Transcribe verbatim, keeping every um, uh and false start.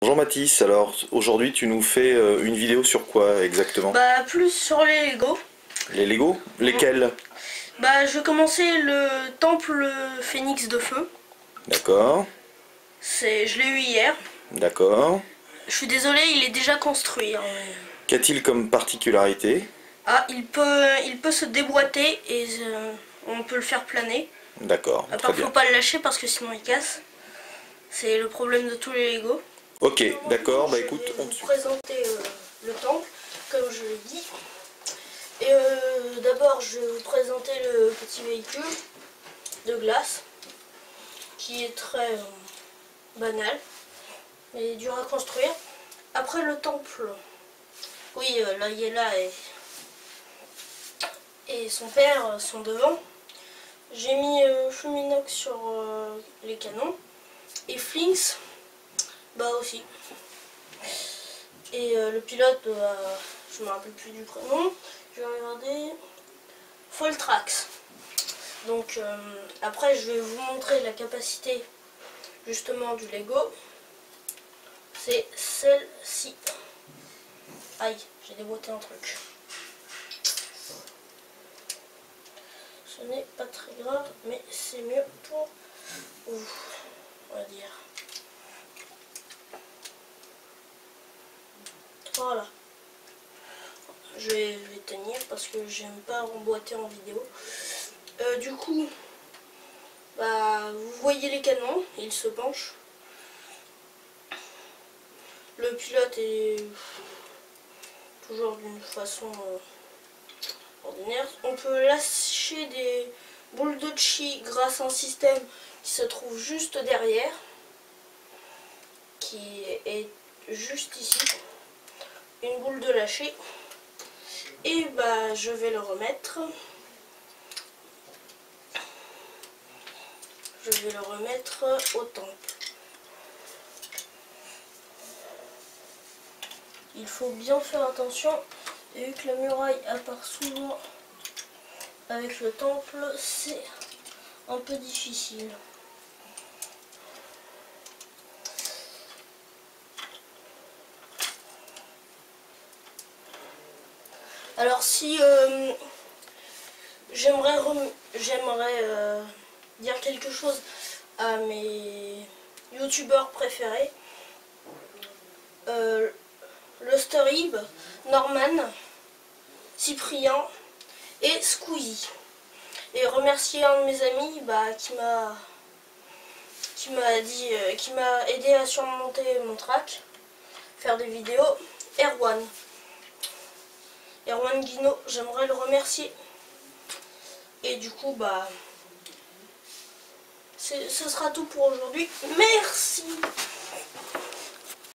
Bonjour Mathis, alors aujourd'hui tu nous fais euh, une vidéo sur quoi exactement? Bah plus sur les Lego. Les Lego? Lesquels? Bah je vais commencer le temple phénix de feu. D'accord, C'est, je l'ai eu hier. d'accord. Je suis désolé, il est déjà construit, hein. Qu'a-t-il comme particularité? Ah, il peut, il peut se déboîter et euh, on peut le faire planer. D'accord, À très part faut bien. pas le lâcher parce que sinon il casse. C'est le problème de tous les Lego. Ok, d'accord, bah Je écoute, vais on vous te suit. présenter euh, le temple, comme je l'ai dit. Et euh, d'abord, je vais vous présenter le petit véhicule de glace, qui est très euh, banal, mais dur à construire. Après le temple, oui, euh, là, Yella et, et son père sont devant. J'ai mis euh, Fluminox sur euh, les canons, et Flinks, bah aussi. Et euh, le pilote, euh, je me rappelle plus du prénom, je vais regarder, Foltrax. Donc euh, après je vais vous montrer la capacité justement du Lego. C'est celle-ci. Aïe, j'ai déboîté un truc. Ce n'est pas très grave, mais c'est mieux pour vous, on va dire. Voilà. Je vais, je vais tenir parce que j'aime pas emboîter en vidéo. Euh, du coup, bah, vous voyez les canons, ils se penchent. Le pilote est toujours d'une façon euh, ordinaire. On peut lâcher des boules de chi grâce à un système qui se trouve juste derrière, qui est juste ici. Une boule de lâcher. Et bah je vais le remettre. Je vais le remettre au temple. Il faut bien faire attention, et vu que la muraille apparaît souvent avec le temple, c'est un peu difficile. Alors si euh, j'aimerais j'aimerais euh, dire quelque chose à mes youtubeurs préférés, euh, le Storib, Norman, Cyprien et Squeezie. Et remercier un de mes amis bah, qui m'a qui m'a dit euh, qui m'a aidé à surmonter mon track, faire des vidéos, Erwan. Erwan Guino, j'aimerais le remercier. Et du coup bah ce sera tout pour aujourd'hui. Merci.